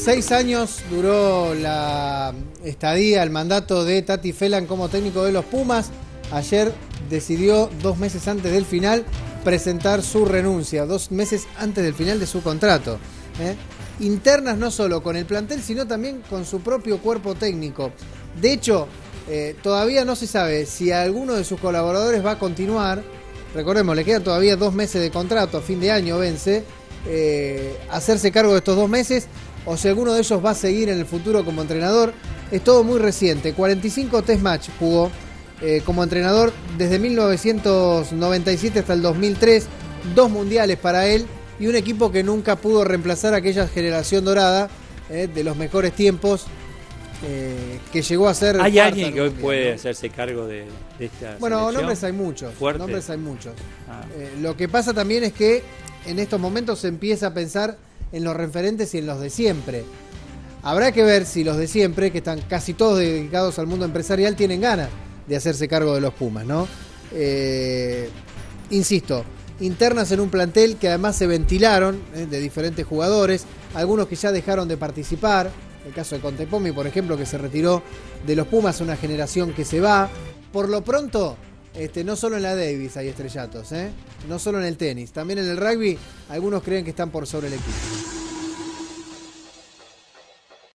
6 años duró la estadía, el mandato de Tati Phelan como técnico de los Pumas. Ayer decidió 2 meses antes del final presentar su renuncia, 2 meses antes del final de su contrato. Internas no solo con el plantel, sino también con su propio cuerpo técnico. De hecho, todavía no se sabe si alguno de sus colaboradores va a continuar. Recordemos, le quedan todavía 2 meses de contrato, a fin de año vence. Hacerse cargo de estos 2 meses o si alguno de ellos va a seguir en el futuro como entrenador. Es todo muy reciente. 45 test match jugó como entrenador desde 1997 hasta el 2003. 2 mundiales para él y un equipo que nunca pudo reemplazar a aquella generación dorada de los mejores tiempos que llegó a ser. ¿Hay alguien que hoy puede hacerse cargo de esta selección? Nombres hay muchos. Fuerte. Nombres hay muchos. Lo que pasa también es que en estos momentos se empieza a pensar en los referentes y en los de siempre. Habrá que ver si los de siempre, que están casi todos dedicados al mundo empresarial, tienen ganas de hacerse cargo de los Pumas, ¿no? Insisto, internas en un plantel que además se ventilaron de diferentes jugadores, algunos que ya dejaron de participar, el caso de Contepomi, por ejemplo, que se retiró de los Pumas, una generación que se va. Por lo pronto, no solo en la Davis hay estrellatos, no solo en el tenis, también en el rugby, algunos creen que están por sobre el equipo.